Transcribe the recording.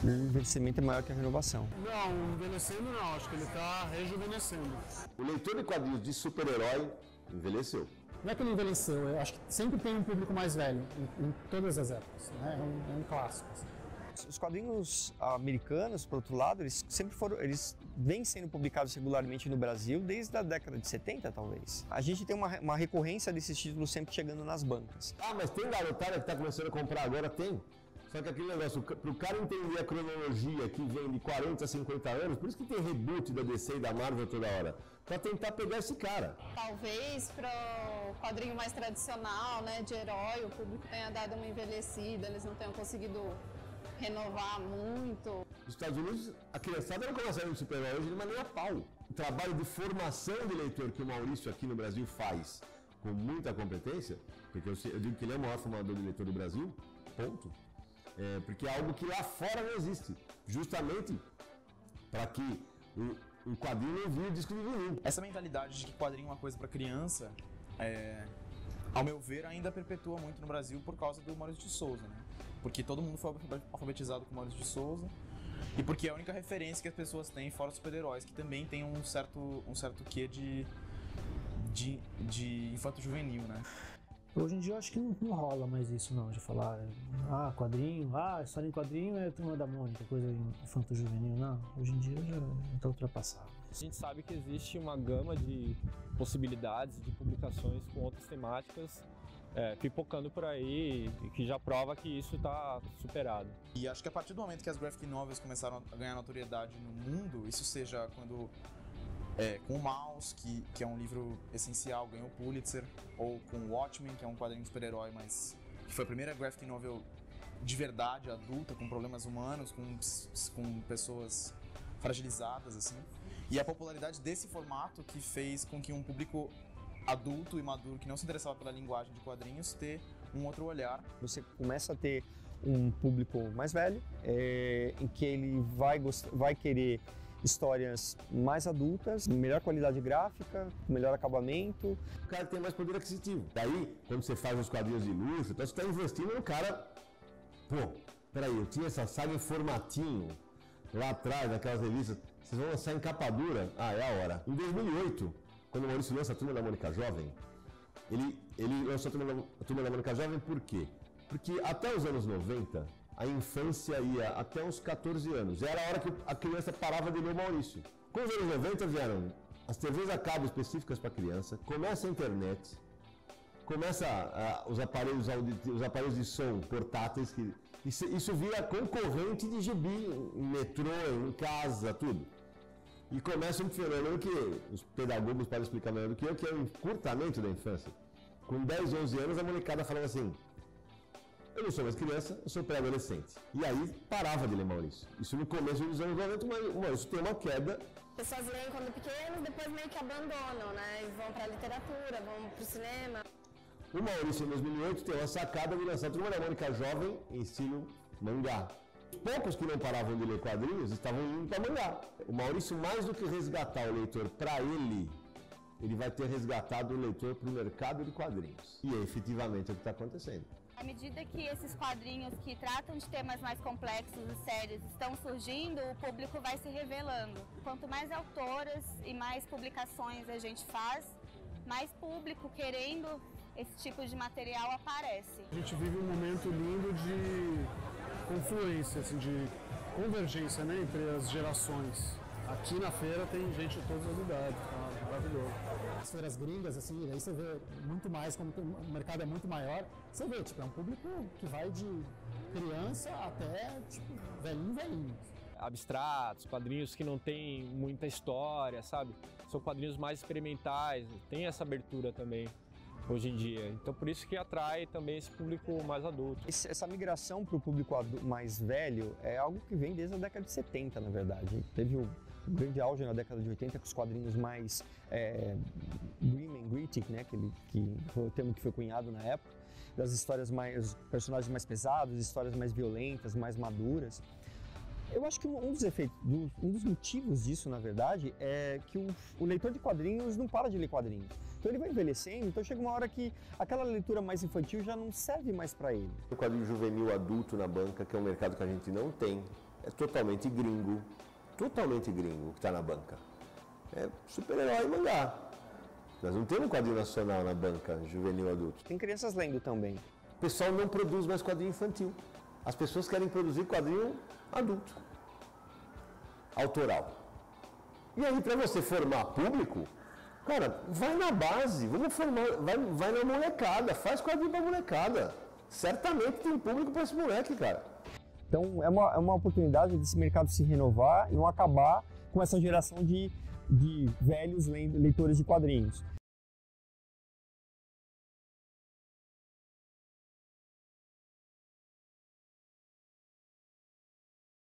O envelhecimento é maior que a renovação. Não, envelhecendo não, acho que ele está rejuvenescendo. O leitor de quadrinhos de super-herói envelheceu. Não é que ele envelheceu, eu acho que sempre tem um público mais velho, em todas as épocas, né? É um clássico. Assim. Os quadrinhos americanos, por outro lado, eles vêm sendo publicados regularmente no Brasil desde a década de 70, talvez. A gente tem uma recorrência desses títulos sempre chegando nas bancas. Ah, mas tem garotada que está começando a comprar agora? Tem. Só que aquele negócio, para o cara entender a cronologia que vem de 40 a 50 anos, por isso que tem reboot da DC e da Marvel toda hora, para tentar pegar esse cara. Talvez para o quadrinho mais tradicional, né, de herói, o público tenha dado uma envelhecida, eles não tenham conseguido renovar muito. Nos Estados Unidos, a criançada não começa a ler super-herói hoje de maneira a pau. O trabalho de formação de leitor que o Maurício aqui no Brasil faz com muita competência, porque eu digo que ele é o maior formador de leitor do Brasil, ponto. Porque é algo que lá fora não existe, justamente para que o quadrinho não vire disco de vinil. Essa mentalidade de que quadrinho é uma coisa para criança, ao meu ver, ainda perpetua muito no Brasil por causa do Maurício de Souza, né? Porque todo mundo foi alfabetizado com o Maurício de Souza e porque é a única referência que as pessoas têm fora os super-heróis, que também tem um certo quê de infanto-juvenil, né? Hoje em dia eu acho que não rola mais isso não, de falar, quadrinho, história em quadrinho é Turma da Mônica, coisa infanto-juvenil, não. Hoje em dia já está ultrapassado. A gente sabe que existe uma gama de possibilidades de publicações com outras temáticas pipocando por aí, que já prova que isso está superado. E acho que a partir do momento que as graphic novels começaram a ganhar notoriedade no mundo, isso seja quando com o Mouse, que é um livro essencial, ganhou o Pulitzer, ou com o Watchmen, que é um quadrinho de super-herói, mas que foi a primeira graphic novel de verdade, adulta, com problemas humanos, com pessoas fragilizadas, assim. E a popularidade desse formato que fez com que um público adulto e maduro, que não se interessava pela linguagem de quadrinhos, ter um outro olhar. Você começa a ter um público mais velho, em que ele vai querer histórias mais adultas, melhor qualidade gráfica, melhor acabamento. O cara tem mais poder aquisitivo. Daí, quando você faz os quadrinhos de luxo, então você está investindo no cara. Pô, peraí, eu tinha essa saga em formatinho lá atrás, naquelas revistas. Vocês vão lançar em capa dura? É a hora. Em 2008, quando o Maurício lança a Turma da Mônica Jovem, ele lançou a Turma da Mônica Jovem por quê? Porque até os anos 90, a infância ia até uns 14 anos. Era a hora que a criança parava de ler o Maurício. Com os anos 90 vieram as TVs a cabo específicas para criança, começa a internet, começa os aparelhos de som portáteis, isso vira concorrente de gibi, em metrô, em casa, tudo. E começa um fenômeno que os pedagogos podem explicar melhor do que eu, que é o encurtamento da infância. Com 10, 11 anos, a molecada falava assim: eu não sou mais criança, eu sou pré-adolescente. E aí parava de ler Maurício. Isso no começo dos anos 90, mas o Maurício tem uma queda. As pessoas leem quando pequenos, depois meio que abandonam, né? E vão pra literatura, vão pro cinema. O Maurício, em 2008, teve a sacada de lançar a Turma da Mônica Jovem em estilo mangá. Os poucos que não paravam de ler quadrinhos estavam indo para mangá. O Maurício, mais do que resgatar o leitor para ele vai ter resgatado o leitor para o mercado de quadrinhos. E é efetivamente o que está acontecendo. À medida que esses quadrinhos que tratam de temas mais complexos e sérios estão surgindo, o público vai se revelando. Quanto mais autoras e mais publicações a gente faz, mais público querendo esse tipo de material aparece. A gente vive um momento lindo de confluência, assim, de convergência, né, entre as gerações. Aqui na feira tem gente de todas as idades, tá maravilhoso. As feiras gringas, assim, aí você vê muito mais, como o mercado é muito maior, você vê, tipo, é um público que vai de criança até, tipo, velhinho. Abstratos, quadrinhos que não tem muita história, sabe? São quadrinhos mais experimentais, tem essa abertura também hoje em dia. Então por isso que atrai também esse público mais adulto. Essa migração para o público mais velho é algo que vem desde a década de 70, na verdade. Teve um grande auge na década de 80 com os quadrinhos mais grim and gritty, né, que foi o termo que foi cunhado na época, das histórias mais, personagens mais pesados, histórias mais violentas, mais maduras. Eu acho que um dos motivos disso, na verdade, é que o leitor de quadrinhos não para de ler quadrinhos. Então ele vai envelhecendo, então chega uma hora que aquela leitura mais infantil já não serve mais para ele. O quadrinho juvenil adulto na banca, que é um mercado que a gente não tem é totalmente gringo que está na banca. É super-herói e mangá. Nós não temos um quadrinho nacional na banca, juvenil adulto. Tem crianças lendo também. O pessoal não produz mais quadrinho infantil. As pessoas querem produzir quadrinho adulto, autoral. E aí, para você formar público, cara, vai na base, vamos formar, vai na molecada, faz quadrinho pra molecada. Certamente tem público para esse moleque, cara. Então é uma oportunidade desse mercado se renovar e não acabar com essa geração de velhos leitores de quadrinhos.